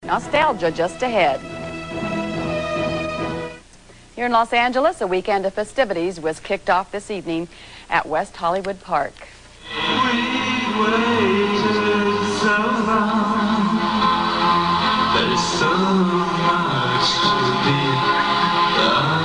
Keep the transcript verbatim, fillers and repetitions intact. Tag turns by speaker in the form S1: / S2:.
S1: Nostalgia just ahead. Here in Los Angeles, a weekend of festivities was kicked off this evening at West Hollywood Park.
S2: We waited so long. There's so much to be done.